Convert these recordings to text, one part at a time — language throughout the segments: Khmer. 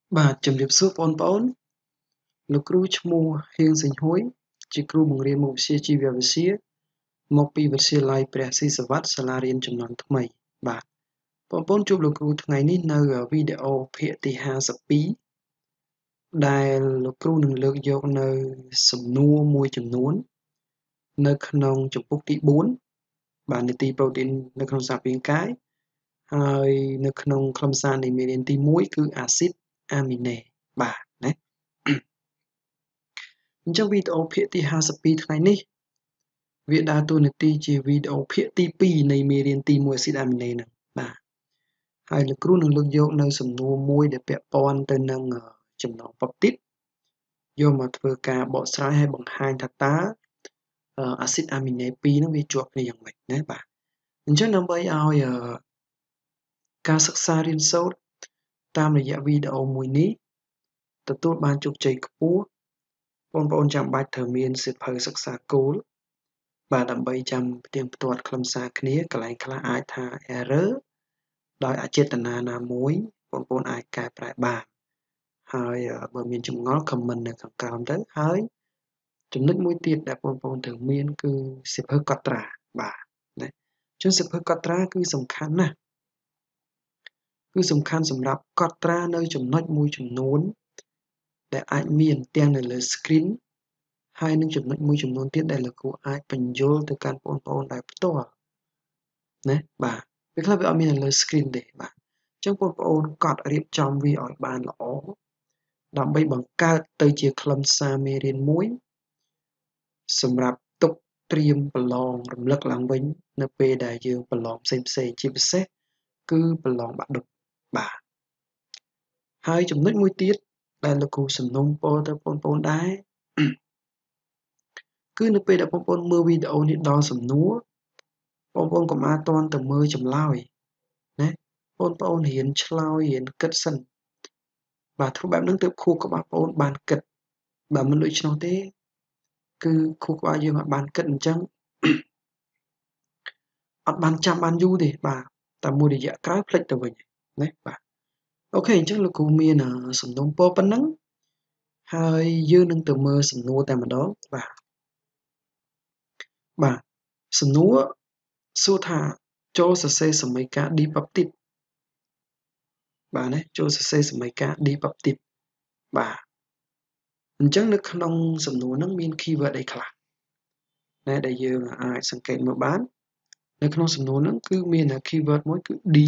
បាទជំរាបសួរបងប្អូនលោកគ្រូឈ្មោះហៀងសេងហួយជាគ្រូបង្រៀនមុខវិជ្ជាជីវវិទ្យាមកពីវិទ្យាល័យព្រះស៊ីសុវត្ថិសាលារៀនជំនាន់ថ្មីបាទបងប្អូនជួបលោកគ្រូថ្ងៃនេះនៅវីដេអូភាគទី52ដែលលោកគ្រូនឹងលើកយកនៅសំណួរមួយចំនួននៅក្នុងជំពូកទី4បាទនីតិប្រូតេអ៊ីននៅក្នុងសារពាង្គកាយហើយនៅក្នុងខ្លឹមសារនៃមេរៀនទី1គឺអាស៊ីតអាមីណេបាទណាអញ្ចឹងវីដេអូភាគទី52ថ្ងៃនេះវាដើរតួនាទីជាវីដេអូភាគទី2នៃមេរៀនទី1អាស៊ីតអាមីណេហ្នឹងបាទហើយលោកគ្រូនឹងលើកយកនៅសំណួរមួយដែលពាក់ព័ន្ធទៅនឹងចំណងពបទីតយកមកធ្វើការបកស្រាយឲ្យបង្ហាញថាតើអាស៊ីតអាមីណេ2ហ្នឹងវាជាប់គ្នាយ៉ាងម៉េចណាបាទអញ្ចឹងដើម្បីឲ្យការសិក្សារៀនសូត្រតាមរយៈវីដេអូមួយនេះទទួលបានជោគជ័យខ្ពស់បងប្អូនចាំបាច់ត្រូវមានសៀវភៅសិក្សាគោលបាទដើម្បីចាំផ្ទៀងផ្ទាត់ខ្លឹមសារគ្នាកន្លែងខ្លះអាចថា error ដោយអចេតនាណាមួយបងប្អូនអាចកែប្រែបានហើយបើមានចម្ងល់ comment នៅខាងក្រោមទៅហើយចំណុចមួយទៀតដែលបងប្អូនត្រូវមានគឺសៀវភៅកត់ត្រាបាទណាចឹងសៀវភៅកត់ត្រាគឺសំខាន់ណាស់គឺសំខាន់សម្រាប់កត់ត្រានៅចំណុចមួយចំនួនដែលអាចមានទាំងនៅលើ screen ហើយនឹងចំណុចមួយចំនួនទៀតដែលលោកគ្រូអាចបញ្យល់ទៅកាន់បងប្អូនដោយផ្ទាល់ណាបាទវាខ្លះវាអត់មាននៅលើ screen ទេបាទអញ្ចឹងបងប្អូនកត់រៀបចំវាឲ្យបានល្អដើម្បីបង្កើតទៅជាខ្លឹមសារមេរៀនមួយសម្រាប់ទុកត្រៀមប្រឡងរំលឹកឡើងវិញនៅពេលដែលយើងប្រឡងផ្សេងៗជាពិសេសគឺប្រឡងបាក់ឌុបបាទហើយចំណុចមួយទៀតដែលលោកគ្រូសំណូមពរទៅបងប្អូនដែរគឺនៅពេលដែលបងប្អូនមើលវីដេអូនេះដល់សំណួរបងប្អូនកុំអាលទាន់ទៅមើលចម្លើយណាបងប្អូនរៀនឆ្លើយរៀនគិតសិនបាទធ្វើបែបហ្នឹងទើបខួរក្បាលបងប្អូនបានគិតបើមិនដូច្នោះទេគឺខួរក្បាលយើងអត់បានគិតអញ្ចឹងអត់បានចាំបានយូរទេបាទតែមួយរយៈក្រោយភ្លេចទៅវិញណាបាទអូខេអញ្ចឹងលោកគ្រូមានសំណូមពរប៉ុណ្ណឹងហើយយើងនឹងទៅមើលសំណួរតែម្ដងបាទសំណួរសួរថាចូលសរសេរសមីការ dipeptid បាទណាចូលសរសេរសមីការ dipeptid បាទអញ្ចឹងនៅក្នុងសំណួរហ្នឹងមាន keyword អីខ្លះណាដែលយើងអាចសង្កេតមើលបាននៅក្នុងសំណួរហ្នឹងគឺមាន keyword មួយគឺ D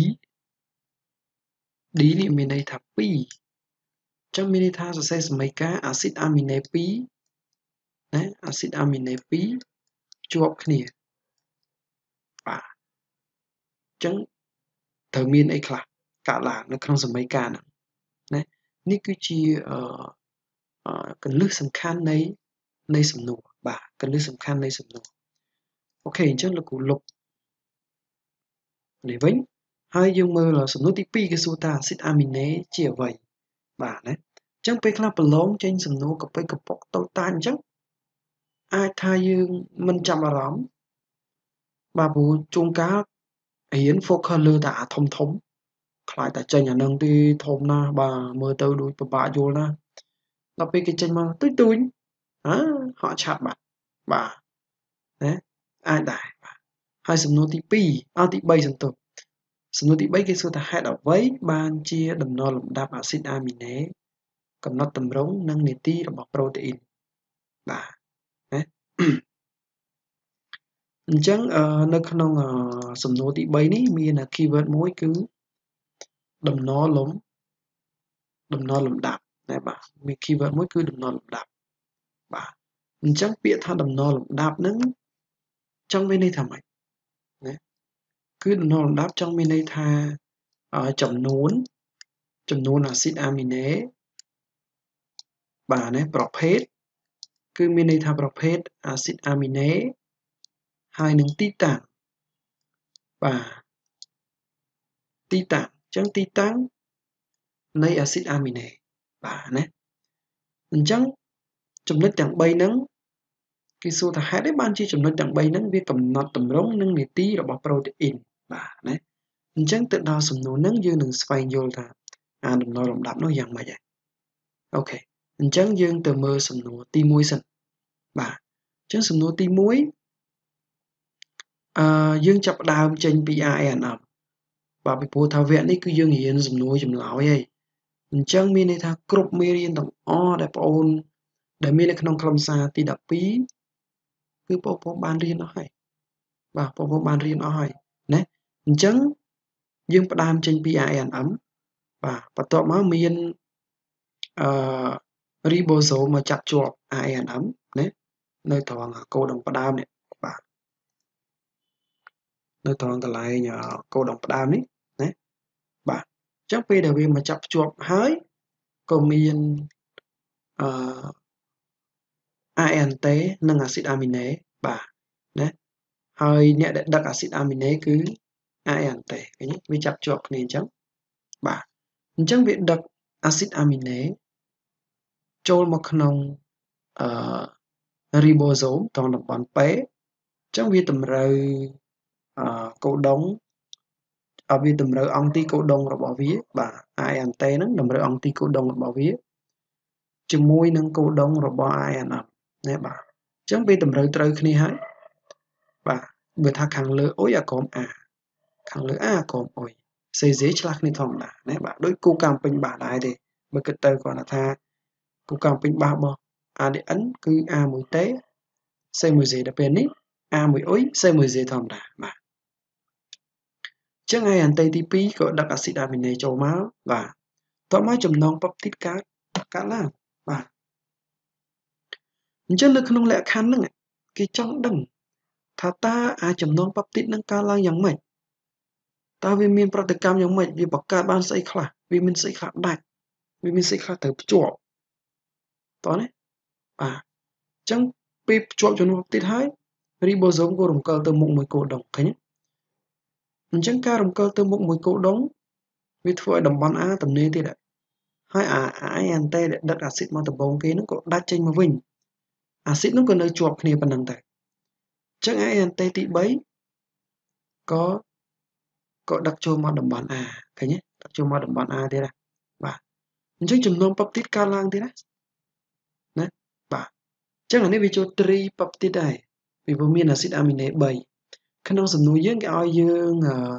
នេះមានន័យថា2អញ្ចឹងមានន័យថាសរសេរសមីការអាស៊ីតអាមីណេ2ណាអាស៊ីតអាមីណេ2ជាប់គ្នាបាទអញ្ចឹងត្រូវមានអីខ្លះកើតឡើងនៅក្នុងសមីការហ្នឹងណានេះគឺជាគន្លឹះសំខាន់នៃសំណួរបាទគន្លឹះសំខាន់នៃសំណួរអូខេអញ្ចឹងលោកគ្រូលុបនេះវិញហើយយើងមើលសំណួរទី2គេសួរថាអាស៊ីតអាមីណេជាអ្វីបាទណាអញ្ចឹងពេលខ្លះប្រឡងចេញសំណួរកប៉ិចកប៉ុកតូចតាចអញ្ចឹងអាចថាយើងមិនចាប់អារម្មណ៍បាទព្រោះជួនកាលរៀន focus លើតែអាធំខ្លាចតែចេញអានឹងទីធំណាស់បាទមើលទៅដូចពិបាកយល់ណាស់ដល់ពេលគេចេញមកទូចហក់ឆាប់បាទណាអាចដែរបាទហើយសំណួរទី2ទី3សន្ទុះសំណួរទី3គេសួរថាហេតុអ្វីបានជាដំណលំដាប់អាស៊ីតអាមីណេកំណត់ទម្រង់និងនីតិរបស់ប្រូតេអ៊ីនបាទណាអញ្ចឹងនៅក្នុងសំណួរទី3នេះមាន keyword មួយគឺដំណលំដាប់ណាបាទមាន keyword មួយគឺដំណលំដាប់បាទអញ្ចឹងពាក្យថាដំណលំដាប់ហ្នឹងចង់មានន័យថាម៉េចណាគឺដំណលំដាប់ចង់មានន័យថាចំនួនអាស៊ីតអាមីណេបាទណាប្រភេទគឺមានន័យថាប្រភេទអាស៊ីតអាមីណេហើយនឹងទីតាំងបាទទីតាំងអញ្ចឹងទីតាំងនៃអាស៊ីតអាមីណេបាទណាអញ្ចឹងចំណុចទាំង3ហ្នឹងគេសួរថាហេតុអីបានជាចំណុចទាំង3ហ្នឹងវាកំណត់ទម្រង់និងនីតិរបស់ប្រូតេអ៊ីនបាទណាអញ្ចឹងទៅដល់សំណួរហ្នឹងយើងនឹងស្វែងយល់ថាដំណលំដាប់នោះយ៉ាងម៉េច okអញ្ចឹងយើងទៅមើលសំណួរទី1សិនបាទអញ្ចឹងសំណួរទី1យើងចាប់ផ្ដើមចេញពី RNM បាទពីព្រោះថាវគ្គនេះគឺយើងរៀនសំណួរចម្លើយហើយអញ្ចឹងមានន័យថាគ្រប់មេរៀនទាំងអស់ដែលបងអូនដែលមាននៅក្នុងខ្លឹមសារទី12គឺបងប្អូនបានរៀនអស់ហើយបាទបងប្អូនបានរៀនអស់ហើយណាអញ្ចឹងយើងផ្ដើមចេញពី RNM បាទបន្ទាប់មកមានribosome មកចាប់ជាប់ RNM ណានៅត្រង់កូដុងផ្ដើមនេះបាទនៅត្រង់កន្លែងកូដុងផ្ដើមនេះណាបាទអញ្ចឹងពេលដែលវាមកចាប់ភ្ជាប់ហើយក៏មានANT និងអាស៊ីតអាមីណេបាទណាហើយអ្នកដែលដឹកអាស៊ីតអាមីណេគឺ ANT ឃើញវាចាប់ជាប់គ្នាអញ្ចឹងបាទអញ្ចឹងវាដឹកអាស៊ីតអាមីណេចូលមកក្នុងribosome ត្រង់តំបន់ពេអញ្ចឹងវាតម្រូវកូដុងវាតម្រូវអង្គទីកូដុងរបស់វាបាទ ANT ហ្នឹងតម្រូវអង្គទីកូដុងរបស់វាជាមួយនឹងកូដុងរបស់ INM ណាបាទអញ្ចឹងវាតម្រូវត្រូវគ្នាហើយបាទបើថាខាងលើអុយអាក្រម A ខាងលើ A អាក្រមអុយ CZ ឆ្លាស់គ្នាធម្មតាណាបាទដូចគូកំពេញបាសដែរទេបើគិតទៅគាត់ថាគូកំពេញបាសរបស់ ADN គឺ A1T C1Z ដល់ពេលនេះ A1 អុយ C1Z ធម្មតាបាទចឹងហើយអន្តីទី2ក៏ដឹកអាស៊ីតអាមីណេចូលមកបាទតមកចំណងពពទីតកើតឡើងបាទអញ្ចឹងនៅក្នុងលក្ខខណ្ឌហ្នឹងគេចង់ដឹងថាតើអាចចំណងពពទីតនឹងកើតឡើងយ៉ាងម៉េចតើវាមានប្រតិកម្មយ៉ាងម៉េចវាបង្កើតបានស្អីខ្លះវាមានស្អីខ្លះដាច់វាមានស្អីខ្លះត្រូវភ្ជាប់តោះណាបាទអញ្ចឹងពេលភ្ជាប់ចំណងពពទីតហើយ ribosome ក៏រំកិលទៅមុខមួយកូដុងឃើញទេអញ្ចឹងការរំកិលទៅមុខមួយកូដុងវាធ្វើឲ្យតំបន់ A ទំនេរទៀតហើយANT ដែលដឹកអាស៊ីតមកដំបូងគេហ្នឹងក៏ដាច់ចេញមកវិញអាស៊ីតហ្នឹងក៏នៅជាប់គ្នាប៉ុណ្ណឹងដែរអញ្ចឹង ANT ទី3ក៏ដឹកចូលមកតំបន់ A ឃើញទេដឹកចូលមកតំបន់ A ទៀតណាបាទអញ្ចឹងចំណងពពទីតកើតឡើងទៀតណាបាទអញ្ចឹងអានេះវាចូល tri ពពទីតដែរពីព្រោះមានអាស៊ីតអាមីណេ3ក្នុងសំណួរយើងគេឲ្យយើង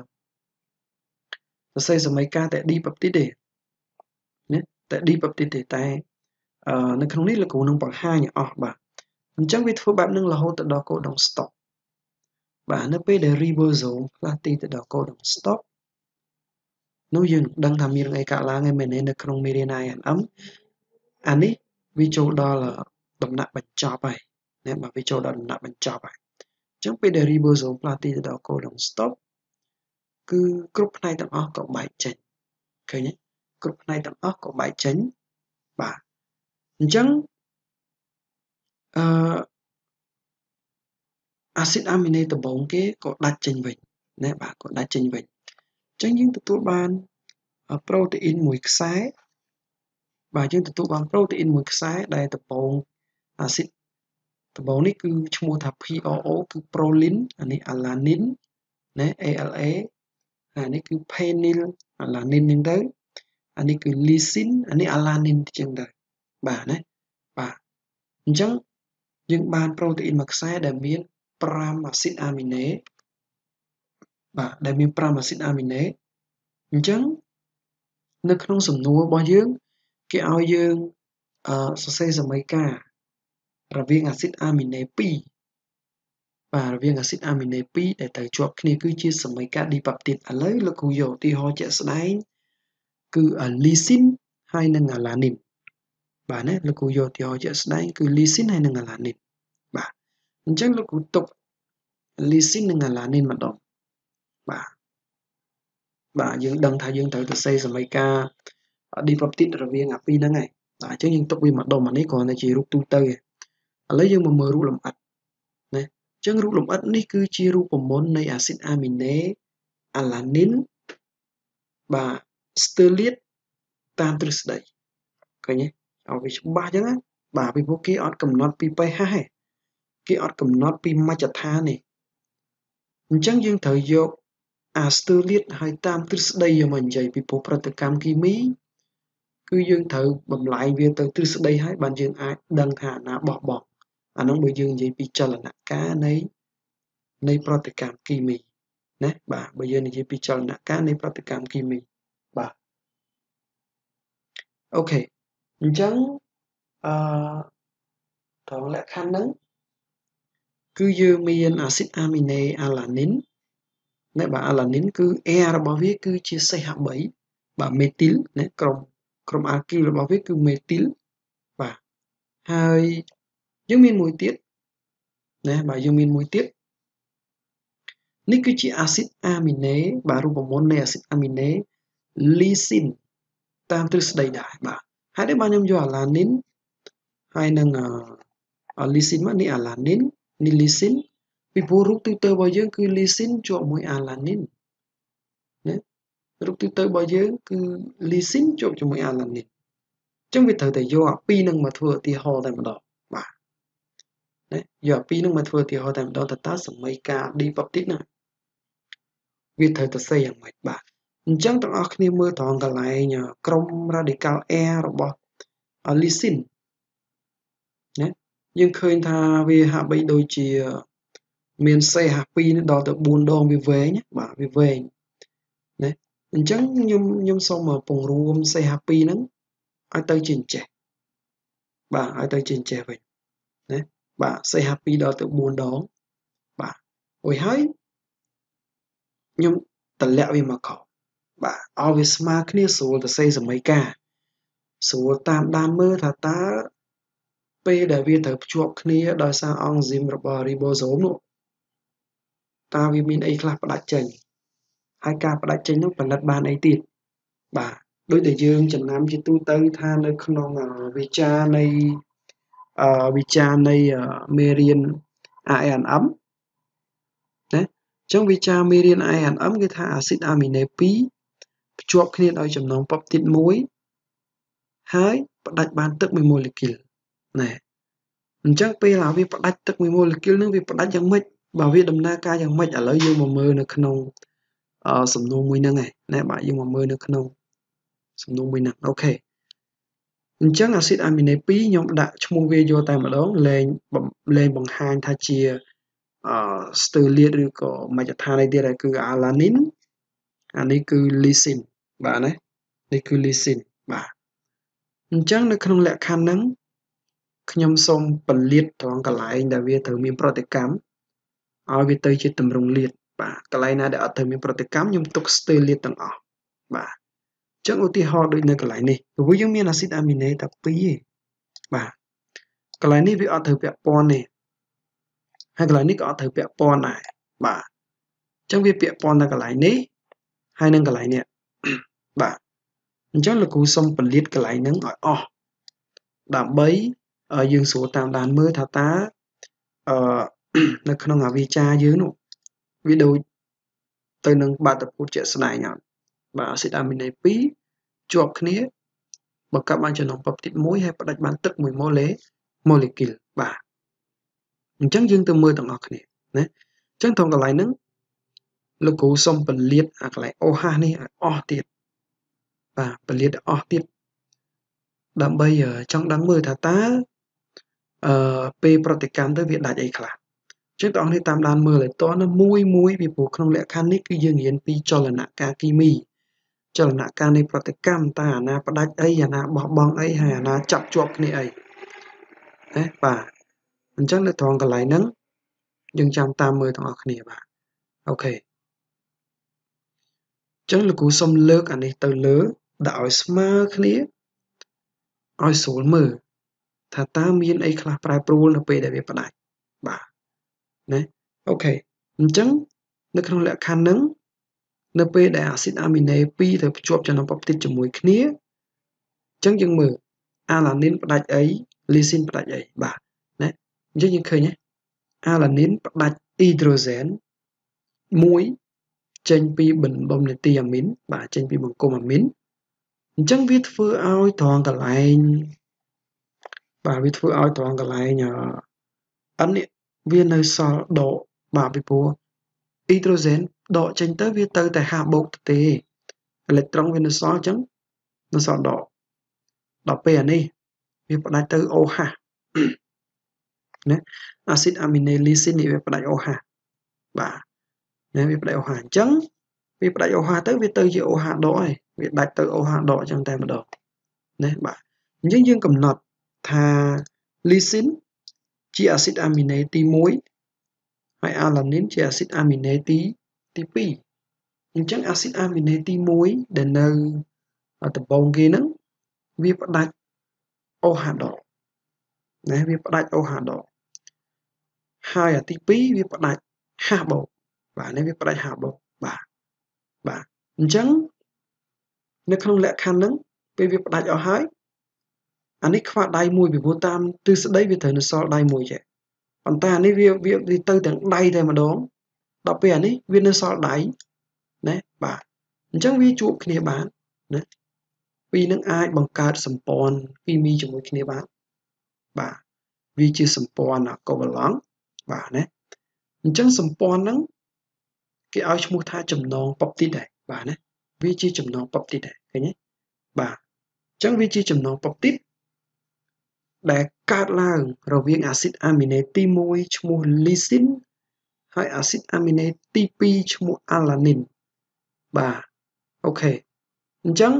សរសេរសមីការតែ D ពពទីតទេណាតែ D ពពទីតទេតែនៅក្នុងនេះលោកគ្រូនឹងបង្ហាញអស់បាទអញ្ចឹងវាធ្វើបែបហ្នឹងរហូតទៅដល់កូដុង stop បាទនៅពេលដែល ribosome ផ្លាស់ទីទៅដល់កូដុង stop នោះយើងនឹងដឹងថាមានអីកើតឡើងហើយមែនទេនៅក្នុងមេរៀន INM អានេះវាចូលដល់ដំណាក់បញ្ចប់ហើយណាបាទវាចូលដល់ដំណាក់បញ្ចប់ហើយអញ្ចឹងពេលដែល ribosome ផ្លាស់ទីទៅដល់កូដុង stop គឺគ្រប់ផ្នែកទាំងអស់ក៏បែកចេញឃើញទេគ្រប់ផ្នែកទាំងអស់ក៏បែកចេញបាទអញ្ចឹងអាស៊ីតអាមីណេដំបូងគេក៏ដាច់ចេញវិញណាបាទក៏ដាច់ចេញវិញអញ្ចឹងយើងទទួលបានប្រូតេអ៊ីនមួយខ្សែបាទយើងទទួលបានប្រូតេអ៊ីនមួយខ្សែដែលដំបូងអាស៊ីតដំបូងនេះគឺឈ្មោះថា PRO គឺ proline អានេះ alanine ណា ALA អានេះគឺ phenyl alanine ហ្នឹងទៅអានេះគឺ lysine អានេះ alanine អញ្ចឹងទៅបាទណាបាទអញ្ចឹងយើងបានប្រូតេអ៊ីនមួយខ្សែដែលមាន5អាស៊ីតអាមីណេបាទដែលមាន5អាស៊ីតអាមីណេអញ្ចឹងនៅក្នុងសំណួររបស់យើងគេឲ្យយើងសរសេរសមីការរវាងអាស៊ីតអាមីណេ2បាទរវាងអាស៊ីតអាមីណេ2ដែលត្រូវជាប់គ្នាគឺជាសមីការ D ប៉ាប់ទីតឥឡូវលោកគ្រូយកឧទាហរណ៍ជាក់ស្ដែងគឺ lysine ហើយនិង alanine បាទណាលោកគ្រូយកឧទាហរណ៍ជាក់ស្ដែងគឺ lysine ហើយនិង alanine បាទអញ្ចឹងលោកគ្រូទុក lysine និង alanine ម្ដងបាទយើងដឹងថាយើងត្រូវទៅសេសមីការ D ប៉ាប់ទីតរវាងអាពីរហ្នឹងហើយបាទអញ្ចឹងយើងទុកវាម្ដុំអានេះគ្រាន់តែជារូបទូទៅឥឡូវយើងមកមើលរូបលម្អិតណាអញ្ចឹងរូបលម្អិតនេះគឺជារូបមន្តនៃអាស៊ីតអាមីណេ alanine បាទ sterlite តាមទ្រឹស្ដីឃើញទេឲ្យវាច្បាស់អញ្ចឹងណាបាទពីព្រោះគេអត់កំណត់ពី pH ទេគេអត់កំណត់ពីមជ្ឈដ្ឋានទេអញ្ចឹងយើងត្រូវយកអា sterlite ហើយតាមទ្រឹស្ដីយកមកនិយាយពីព្រោះប្រតិកម្មគីមី cứ dương thử bầm lại việc từ từ đây hãy bàn dương ai đăng thả nã bỏ bỏ nó bởi dương gì bị cho là nã cá nấy nay protein kimi nè bà bây giờ này chỉ bị cho là nã cá nay protein kimi bà ok chẳng thằng lẽ khăn nắng cứ dương miên acid amine alanin nè bà alanin cứ e bảo viết cứ chia sẻ hạ bảy bà methyl nè crom alkyl bảo viết cứ methyl bà hai dương miên mùi tiết nè bà dương miên mùi tiết ní cứ chỉ acid amine bà rùa môn này acid amine lysine tam từ đầy đại bà hai đứa ba nhâm do alanin hai năng lysine mà ní alanin ní lysine vì bố rút từ từ bao giờ cứ lysine cho mỗi alanin nè rút từ từ bao giờ cứ lysine cho mỗi alanin trong việc thời do pi năng mà thừa thì họ tại đó bà đấy giờ pi năng mà thừa thì họ tại đó ta sẽ mấy cả đi bắp tít nè việc thời xâyอย่างไรbà chẳngต้องเอาគ្នាមើលត្រង់កន្លែងក្រុម radical air របស់ lysine ណាយើងឃើញថាវាហាក់បីដូចជាមាន CH2 ដល់ទៅ4ដងវាវែងបាទវាវែងណាអញ្ចឹងខ្ញុំសូមពង្រួម CH2 ហ្នឹងឲ្យទៅជាចេះបាទឲ្យទៅជាចេះវិញណាបាទ CH2 ដល់ទៅ4ដងបាទអុយហើយខ្ញុំតម្លាក់វាមកខោបាទឲ្យវាស្មើគ្នាស្រួលទៅសេសមីការស្រួលតាមដានមើលថាតើពេលដែលវាត្រូវភ្ជាប់គ្នាដោយសារអង់ស៊ីមរបស់ ribosome នោះតើវាមានអីខ្លះផ្ដាច់ចេញហើយការផ្ដាច់ចេញនោះផលិតបានអីទៀតបាទដូចដែលយើងចំណាំជាទូទៅថានៅក្នុងវិចារនៃមេរៀន ANM ណាអញ្ចឹងវិចារមេរៀន ANM គឺថាអាស៊ីតអាមីណេ2ភ្ជាប់គ្នាដោយចំណងពពតិតមួយហើយផ្ដាច់បានទឹក1ម៉ូលេគុលណែអញ្ចឹងពេលវាផ្ដាច់ទឹក1ម៉ូលេគុលនឹងវាផ្ដាច់យ៉ាងម៉េចបើវាដំណើរការយ៉ាងម៉េចឥឡូវយើងមកមើលនៅក្នុងសំណួរមួយហ្នឹងឯងណែបាទយើងមកមើលនៅក្នុងសំណួរមួយហ្នឹងអូខេអញ្ចឹងអាស៊ីតអាមីណេ2ខ្ញុំដាក់ឈ្មោះវាយកតែម្ដងលែងបង្ហាញថាជាស្ទើលាតឬក៏មជ្ឈដ្ឋានអីទៀតហើយគឺ alanin អានេះគឺ lysine បាទណានេះគឺ lysine បាទអញ្ចឹងនៅក្នុងលក្ខខណ្ឌហ្នឹងខ្ញុំសូមពន្លាតត្រង់កន្លែងដែលវាត្រូវមានប្រតិកម្មឲ្យវាទៅជាតម្រងលាតបាទកន្លែងណាដែលអត់ត្រូវមានប្រតិកម្មខ្ញុំទុកស្ទើលាតទាំងអស់បាទអញ្ចឹងឧទាហរណ៍ដូចនៅកន្លែងនេះព្រោះយើងមានអាស៊ីតអាមីណេតែ2ទេបាទកន្លែងនេះវាអត់ត្រូវពាក់ព័ន្ធទេហើយកន្លែងនេះក៏អត់ត្រូវពាក់ព័ន្ធដែរបាទអញ្ចឹងវាពាក់ព័ន្ធនៅកន្លែងនេះហើយនឹងកន្លែងនេះបាទអញ្ចឹងលោកគ្រូសូមពន្លាតកន្លែងហ្នឹងឲ្យអស់ដើម្បីយើងស្រួលតាមដានមើលថាតើនៅក្នុងវិចារយើងនោះវាដូចទៅនឹងបាតុភូតជាក់ស្ដែងអត់បាទអាស៊ីតអាមីណេ2ជាប់គ្នាបង្កើតបានចំណងពពតិតមួយហើយផ្ដាច់បានទឹក1ម៉ូលេគុលបាទអញ្ចឹងយើងទៅមើលទាំងអស់គ្នាណាអញ្ចឹងត្រង់កន្លែងហ្នឹងលោកគ្រូសូមពន្លាតអាកន្លែង OH នេះឲ្យអស់ទៀតបាទពន្លាតអស់ទៀតដើម្បីចង់ដឹងមើលថាតើពេលប្រតិកម្មទៅវាដាច់អីខ្លះអញ្ចឹងបងប្អូនតាមដានមើលឲ្យតនៅមួយពីព្រោះក្នុងលក្ខខណ្ឌនេះគឺយើងរៀនពីចលនការគីមីចលនការនៃប្រតិកម្មតើអាណាផ្ដាច់អីអាណាបោះបង់អីហើយអាណាចាប់ជាប់គ្នាអីណាបាទអញ្ចឹងនៅត្រង់កន្លែងហ្នឹងយើងចាំតាមមើលទាំងអស់គ្នាបាទអូខេអញ្ចឹងលោកគ្រូសុំលើកអានេះទៅលើដាក់ឲ្យស្មើគ្នាឲ្យស្រួលមើលថាតើមានអីខ្លះប្រែប្រួលនៅពេលដែលវាផ្ដាច់បាទណាអូខេអញ្ចឹងនៅក្នុងលក្ខខណ្ឌហ្នឹងនៅពេលដែលអាស៊ីតអាមីណេ2ទៅភ្ជាប់ចំណងពពតិតជាមួយគ្នាអញ្ចឹងយើងមើលអាឡានីនផ្ដាច់អីលីស៊ីនផ្ដាច់អីបាទណាអញ្ចឹងយើងឃើញណាអាឡានីនផ្ដាច់អ៊ីដ្រូសែនមួយចេញពីបណ្ដុំនេទីអាមីនបាទចេញពីបង្គំអាមីនអញ្ចឹងវាធ្វើឲ្យត្រង់កន្លែងបាទវាធ្វើឲ្យត្រង់កន្លែងអិននេះវានៅសល់ដកបាទពីព្រោះអ៊ីដ្រូសែនដកចេញទៅវាទៅតែហាបូកទេអេឡិចត្រុងវានៅសល់អញ្ចឹងនៅសល់ដក đọc về này việc đại từ OH nè acid amine lysine việc đại OH bà nè việc đại OH trắng việc đại OH tới việc từ chữ OH đó việc đại từ OH đó trong tay mà đó nè bà nhưng dương cầm nọt thà lysine chỉ acid amine tí muối hay alanine chỉ acid amine tí pi nhưng chẳng acid amine tí muối để nơi ở tập bông kia nắng việc đại OH đó nè việc đại OH đó hai tí pi việc đại H bộ bà nên việc đại H bộ bà chẳng nếu không lẽ khăn nắng về việc đại ở hai anh ấy khoa đại mùi bị vô tam từ sự đấy vì thời nó so đại mùi vậy còn ta này việc đi từ tiếng đại thôi mà đó đọc về này viên nó so đại nè bà chẳng vì chuột kia bán nè vì những ai bằng cả sầm pòn vì mi cho mỗi kia bán bà vì chưa sầm pòn là có lắng bà nè chẳng sầm pòn nắng cái áo chung tha chầm non bọc tít đấy bà nè vì chưa chầm non bọc tít đấy cái nhé bà chẳng vì chưa chầm non bọc tít để cắt lang rồi viên acid amine tí môi chung lysine hay acid amine TP chung alanine bà ok chẳng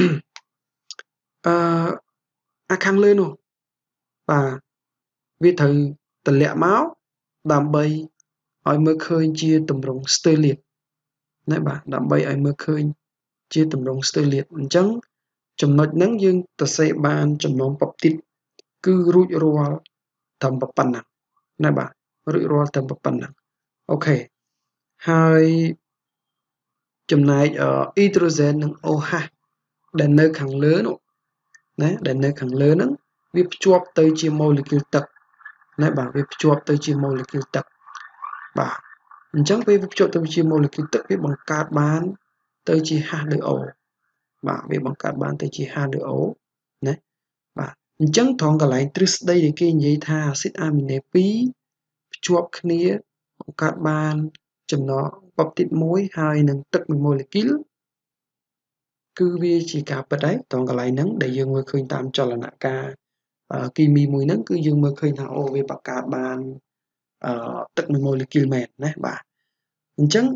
khăn lên rồi bà vì thử tình lẹ máu đàm bay hỏi mơ khơi chia tầm rộng stơ liệt nè bà đàm bay ai mơ khơi chia tầm rộng stơ liệt chẳng chấm nói nắng dương ta sẽ bàn chấm nón bọc tít cứ rụi roa thầm bọc pan nè nè bà rụi roa thầm bọc pan nè ok hai chấm này ở hydrogen nâng OH để nơi khẳng lớn nè để nơi khẳng lớn nâng việc chuộc tới chia molecule tật nè bà việc chuộc tới chia molecule tật bà chẳng về việc chuộc tới chia molecule tật với bằng carbon tới chia H2O bà về bằng carbon tới chia H2O nè bà chẳng thong cái lại trích đây để kia vậy tha acid amine phí chuộc kia bằng carbon chấm nó bọc tít muối hai nâng tức molecule cứ vì chỉ cả bật đấy toàn cái lại nắng để dương mới khơi tam cho là nạ ca kỳ mì mùi nắng cứ dương mới khơi thảo ô về bạc cả bàn tức molecule mệt nè bà chẳng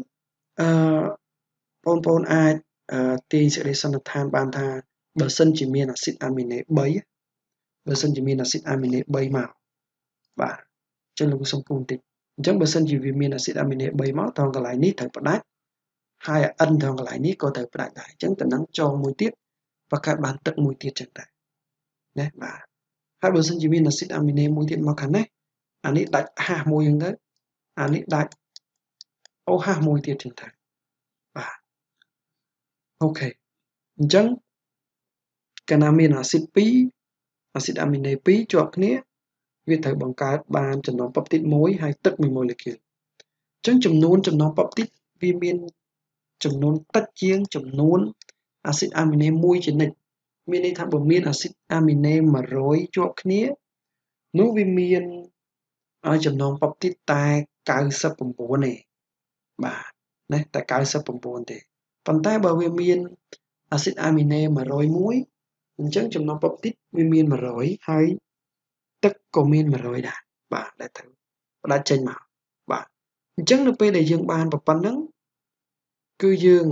pon ai tiền sẽ đi sang than ban tha bờ sân chỉ miền acid amine bấy bờ sân chỉ miền acid amine bấy màu bà chân là sông cùng tịch chẳng bờ sân chỉ vì miền acid amine bấy máu toàn cái lại nít thời bật đấy hai ân toàn cái lại nít có thời bật đại chẳng tận nắng cho mùi tiết và các bạn tận mùi tiết chẳng đại nè bà hai bờ sân chỉ miền acid amine mùi tiết màu khăn đấy anh ấy đại hà mùi như đấy anh ấy đại ô hà mùi tiết chẳng đại bà ok chẳng cái nào miền acid pi acid amine pi chuột nhé việc thử bằng cái bàn chấm nón peptide muối hay tức mình molecule chẳng chấm nón peptide vì miền chấm nón tách chiên chấm nón acid amine muối trên này miền này tham bằng miền acid amine mà rối chuột nhé nếu vì miền chấm nón peptide tai cao sấp bằng bốn này bà này tại cao sấp bằng bốn thì phần tai bởi vì miền acid amine mà rối muối chẳng chấm nón peptide vì miền mà rối hay tức có miền mà rối đã bà đã thử đã chênh màu bà chẳng được để dương bàn và pan nắng cứ dương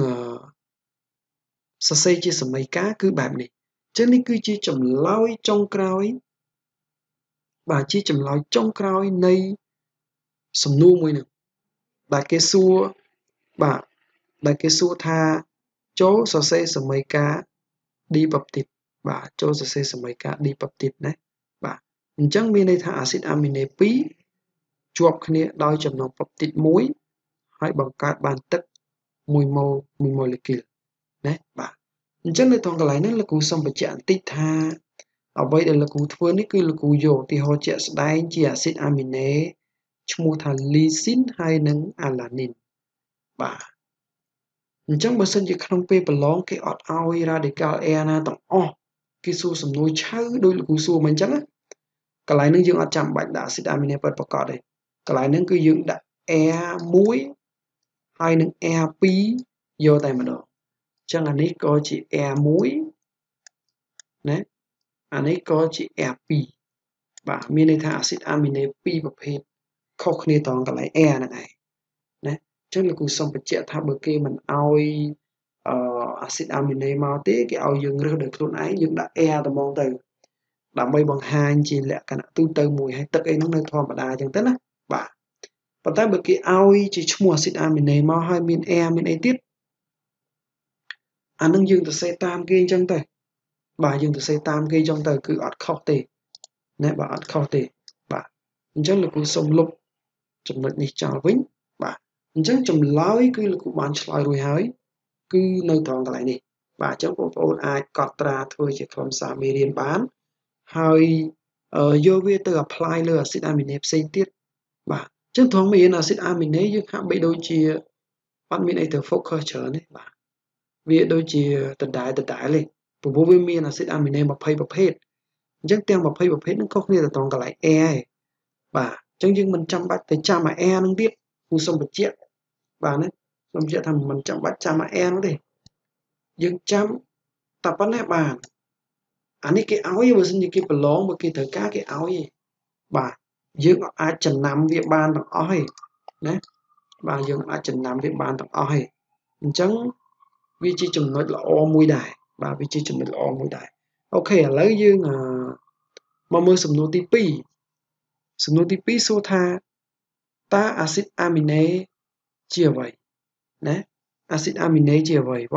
xây chia sẻ mấy cá cứ bạn này chẳng đi cứ chia chấm lôi trong cõi bà chia chấm lôi trong cõi này sầm nu mùi nè bà cái xua bà cái xua tha chỗ xây sẻ mấy cá đi bập thịt bà chỗ xây sẻ mấy cá đi bập thịt đấy bà chẳng miền đây tha acid amine phí chuột kia đôi chấm nón bập thịt muối hay bằng cát bàn tức mùi molecule đấy bà chẳng là toàn cái này là cú xong phải chạm tích tha ở đây là cú thua ní cứ là cú dồ thì họ chạy đây chỉ acid amine chung thà lysine hay nâng alanine bà chẳng bớt sân chỉ không pe belong cái ọt ao radical e na tổng cái số sầm nối cháu đôi là cú số mình chắc á cái này nâng dương ở chạm bệnh đã acid amine bật bật cọt đây cái này nâng cứ dương đã e muối hay nâng e pi vô tay mà đó chẳng là nít có chỉ e muối đấy anh ấy có chỉ E2 vàមានន័យថា acid amine ពីរប្រភេទខុសគ្នាត្រង់កន្លែង E ហ្នឹងឯងណាអញ្ចឹងលោកគ្រូសូមបញ្ជាក់ថាបើគេមិនឲ្យ acid amine មកទេគេឲ្យយើងរើសដោយខ្លួនឯងយើងដាក់ E តែហ្មងទៅដើម្បីបង្ហាញជាលក្ខណៈទូទៅមួយហើយទឹកអីហ្នឹងនៅធម្មតាអញ្ចឹងទៅណាបាទប៉ុន្តែបើគេឲ្យជាឈ្មោះ acid amine មកហើយមាន E មានអីទៀតអានឹងយើងទៅសេតាមគេអញ្ចឹងទៅបាទយើងទៅសេតាមគេអញ្ចឹងទៅគឺអត់ខុសទេណាបាទអត់ខុសទេបាទអញ្ចឹងលោកគ្រូសូមលុបចំណុចនេះចោលវិញបាទអញ្ចឹងចម្លើយគឺលោកគ្រូបានឆ្លើយរួចហើយគឺនៅត្រង់កន្លែងនេះបាទអញ្ចឹងបងប្អូនអាចកត់ត្រាធ្វើជាខ្លឹមសារមេរៀនបានហើយយកវាទៅ apply លើ acid amine ផ្សេងទៀតបាទអញ្ចឹងត្រង់មេរៀន acid amine យើងហាក់បីដូចជាអត់មានអីទៅ focus ច្រើនទេបាទវាដូចជាដដែលទេព្រោះវាមាន acid amine 20ប្រភេទអញ្ចឹងទាំង20ប្រភេទហ្នឹងខុសគ្នាទៅត្រង់កន្លែង E ឯងបាទអញ្ចឹងយើងមិនចាំបាច់ទៅចាំអា E ហ្នឹងទៀតគូសូមបញ្ជាក់បាទណាសូមបញ្ជាក់ថាមិនចាំបាច់ចាំអា E ហ្នឹងទេយើងចាំតែប៉ុណ្ណេះបានអានេះគេឲ្យបើសិនជាគេប្រឡងបើគេត្រូវការគេឲ្យឯងបាទយើងអាចចំណាំវាបានទាំងអស់ឯងណាបាទយើងអាចចំណាំវាបានទាំងអស់ឯងអញ្ចឹងវាជាចំណុចល្អមួយដែរបាទវាជាចំណុចល្អមួយដែរអូខេឥឡូវយើងមកមើលសំណួរទី2សំណួរទី2សួរថាតើអាស៊ីតអាមីណេជាអ្វីណាអាស៊ីតអាមីណេជាអ្វីបង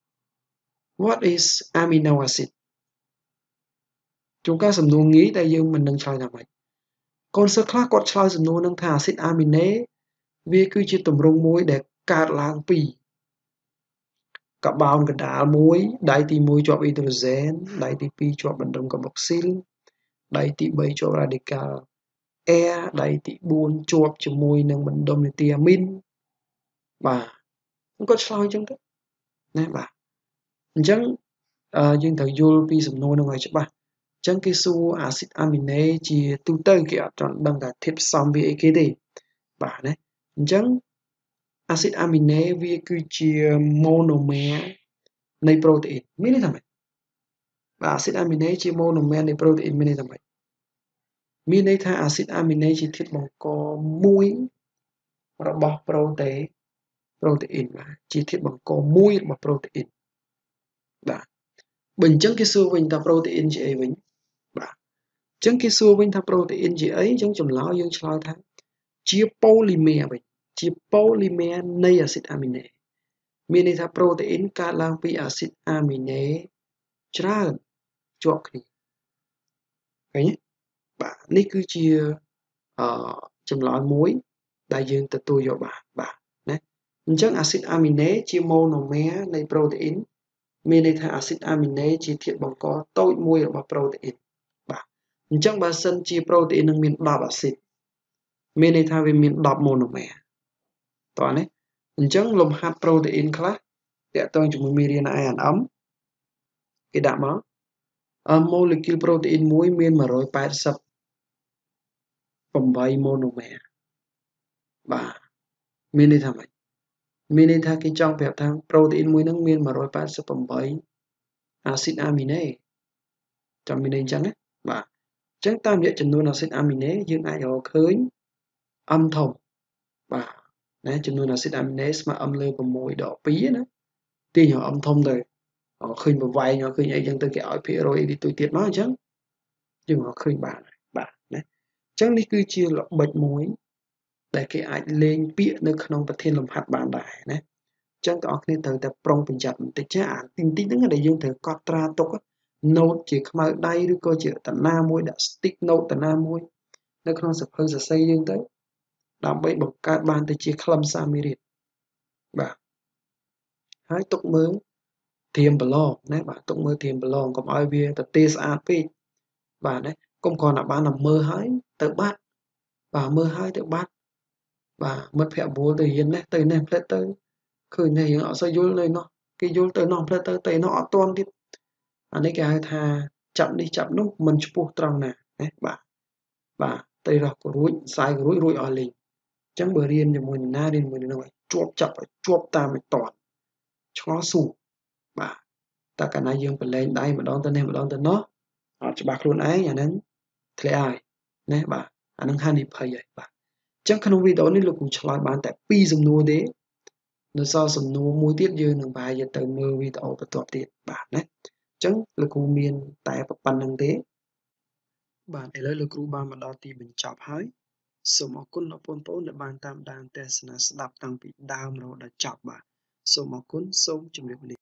What is amino acid ជួនកាលសំណួរងាយតែយើងមិននឹងឆ្លើយថាម៉េចកូនសិស្សខ្លះគាត់ឆ្លើយសំណួរនឹងថាអាស៊ីតអាមីណេវាគឺជាទម្រង់មួយដែលកើតឡើងពីកាបូនកណ្ដាលមួយដៃទី1ជាប់អ៊ីដ្រូសែនដៃទី2ជាប់បណ្ដុំកាបុកស៊ីលដៃទី3ជាប់រ៉ាឌីកាល់ Air ដៃទី4ជាប់ជាមួយនឹងបណ្ដុំនីទីអាមីនបាទគាត់ឆ្លើយអញ្ចឹងទៅណាបាទអញ្ចឹងយើងត្រូវយល់ពីសំណួរនោះឲ្យច្បាស់អញ្ចឹងគេសួរអាស៊ីតអាមីណេជាទូទៅគេអត់ទាន់ដឹងថាធាតុផ្សំវាអីគេទេបាទណាអញ្ចឹងអាស៊ីតអាមីណេវាគឺជា monomer នៃប្រូតេអ៊ីនមានន័យថាម៉េចបាទអាស៊ីតអាមីណេជា monomer នៃប្រូតេអ៊ីនមានន័យថាម៉េចមានន័យថាអាស៊ីតអាមីណេជាធាតុបង្កមួយរបស់ប្រូតេអ៊ីនបាទជាធាតុបង្កមួយរបស់ប្រូតេអ៊ីនបាទបើអញ្ចឹងគេសួរវិញថាប្រូតេអ៊ីនជាអីវិញបាទអញ្ចឹងគេសួរវិញថាប្រូតេអ៊ីនជាអីអញ្ចឹងចម្លើយយើងឆ្លើយថាជាប៉ូលីមែវិញជាប៉ូលីមែនៃអាស៊ីតអាមីណេមានន័យថាប្រូតេអ៊ីនកើតឡើងពីអាស៊ីតអាមីណេច្រើនជាប់គ្នាឃើញទេបាទនេះគឺជាចម្លើយមួយដែលយើងទទួលយកបានបាទណាអញ្ចឹងអាស៊ីតអាមីណេជា monomer នៃប្រូតេអ៊ីនមានន័យថាអាស៊ីតអាមីណេជាធាតុបង្កតូចមួយរបស់ប្រូតេអ៊ីនបាទអញ្ចឹងបើសិនជាប្រូតេអ៊ីននឹងមាន10អាស៊ីតមានន័យថាវាមាន10 monomer តោះណាអញ្ចឹងលំហាត់ប្រូតេអ៊ីនខ្លះតាក់ទងជាមួយមេរៀន INM គេដាក់មកmolecule ប្រូតេអ៊ីនមួយមាន188 monomer បាទមានន័យថាម៉េចមានន័យថាគេចង់ប្រាប់ថាប្រូតេអ៊ីនមួយហ្នឹងមាន188អាស៊ីតអាមីណេចាំមានន័យអញ្ចឹងណាបាទអញ្ចឹងតាមរយៈចំនួនអាស៊ីតអាមីណេយើងអាចរកឃើញ M ធំបាទណាចំនួនអាស៊ីតអាមីណេស្មើ M លើ6ដក2ណាទាញរក M ធំទៅឃើញប្រវែងឃើញអីចឹងទៅគេឲ្យភាគរយអីទៅទៀតមកអញ្ចឹងយើងរកឃើញបានបាទណាអញ្ចឹងនេះគឺជាល្បិចមួយដែលគេអាចលេងពាក្យនៅក្នុងប្រធានលំហាត់បានដែរណាអញ្ចឹងបងប្អូនត្រូវតែប្រុងប្រយ័ត្នបន្តិចចាអាទីបន្តិចហ្នឹងដែលយើងត្រូវកត់ត្រាទុក note ជាខ្មៅដៃឬក៏ជាតាណាមួយដាក់ stick note តាណាមួយនៅក្នុងសៀវភៅសរសេរយើងទៅដើម្បីបង្កើតបានទៅជាខ្លឹមសារមេរៀនបាទហើយទុកមើលត្រៀមប្រឡងណាបាទទុកមើលត្រៀមប្រឡងកុំឲ្យវាទៅទេស្អាតពេកបាទណាកុំគ្រាន់តែបានតែមើលហើយទៅបាត់បាទមើលហើយទៅបាត់បាទមិត្តភ័ក្តិវល់ទៅរៀននេះទៅនេះផ្លេតទៅឃើញនេះយើងអត់សូវយល់នៅនោះគេយល់ទៅនោះផ្លេតទៅនោះអត់ទាន់ទៀតអានេះគេហៅថាចាប់នេះចាប់នោះមិនឆ្ពោះត្រង់ណាណាបាទទៅរកក៏រួចសាយក៏រួចអស់លេងអញ្ចឹងបើរៀនជាមួយណារៀនជាមួយនឹងជាប់ចាប់ឲ្យជាប់តាមឲ្យតន់ឆ្ងល់សួរបាទតើកាលណាយើងប្រឡែងដៃម្ដងទៅនេះម្ដងទៅនោះអត់ច្បាស់ខ្លួនឯងអាហ្នឹងធ្លាក់ហើយណាបាទអាហ្នឹងហានិភ័យហើយបាទអញ្ចឹងក្នុងវីដេអូនេះលោកគ្រូឆ្លើយបានតែ2សំណួរទេនៅសល់សំណួរមួយទៀតយើងនឹងប្រហែលជាទៅមើលវីដេអូបន្ទាប់ទៀតបាទណាអញ្ចឹងលោកគ្រូមានតែប៉ុណ្្នឹងទេបាទឥឡូវលោកគ្រូបានមកដល់ទីបញ្ចប់ហើយសូមអរគុណដល់បងប្អូនដែលបានតាមដានទស្សនាស្ដាប់តាំងពីដើមរហូតដល់ចប់បាទសូមអរគុណសូមជម្រាបលា